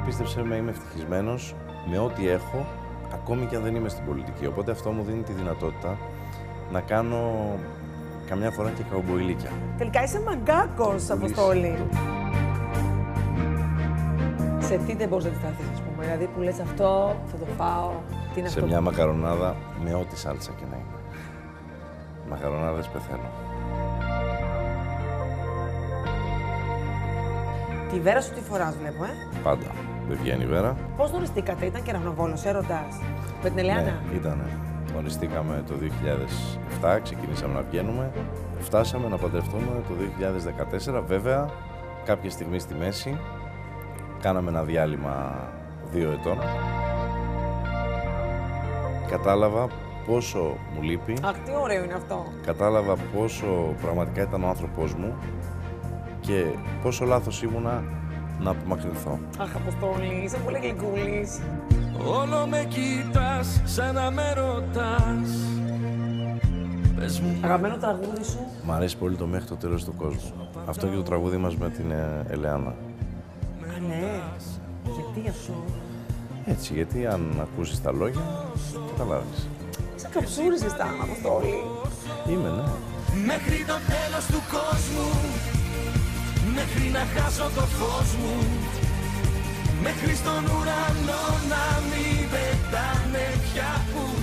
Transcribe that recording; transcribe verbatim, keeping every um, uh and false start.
πίστεψε με, είμαι ευτυχισμένος με ό,τι έχω, ακόμη και αν δεν είμαι στην πολιτική. Οπότε αυτό μου δίνει τη δυνατότητα να κάνω καμιά φορά και καουμποϊλίκια. Τελικά είσαι μαγκάκος, Αποστόλη. Σε τι δεν μπορείς να αντισταθείς, ας πούμε, δηλαδή που λες αυτό, θα το φάω, τι είναι Σε αυτό. μια μακαρονάδα με ό,τι σάλτσα και να είναι. Μακαρονάδες πεθαίνω. Τη Βέρα σου τι φοράς, βλέπω, ε. Πάντα. Δεν βγαίνει η Βέρα. Πώς γνωριστήκατε, ήταν κεραυνοβόλος, έρωτας, με την Ελιάνα. Ναι, ήτανε. Γνωριστήκαμε το δύο χιλιάδες επτά, ξεκινήσαμε να βγαίνουμε. Φτάσαμε να παντρευτούμε το δύο χιλιάδες δεκατέσσερα. Βέβαια, κάποια στιγμή στη μέση, κάναμε ένα διάλειμμα δύο ετών. Κατάλαβα πόσο μου λείπει. Αχ, τι ωραίο είναι αυτό. Κατάλαβα πόσο πραγματικά ήταν ο άνθρωπός μου και πόσο λάθος ήμουνα να απομακρυνθώ. Αχ, Αποστόλη, είσαι πολύ γλυκούλης. Όλο με κοιτάς σαν να με ρωτάς. Πες μου. Αγαπημένο τραγούδι σου. Μ' αρέσει πολύ το «Μέχρι το τέλος του κόσμου». Αυτό και το τραγούδι μας με την ε, Ελεάνα. Α, ναι. Γιατί αυτό. Έτσι, γιατί αν ακούσεις τα λόγια, καταλάβεις. Είσαι καψούρης εσύ, Αποστόλη. Είμαι, ναι. Μέχρι το τέλος του κόσμου, μέχρι να χάσω το φως μου, μέχρι στον ουρανό να μην πετάνε πια που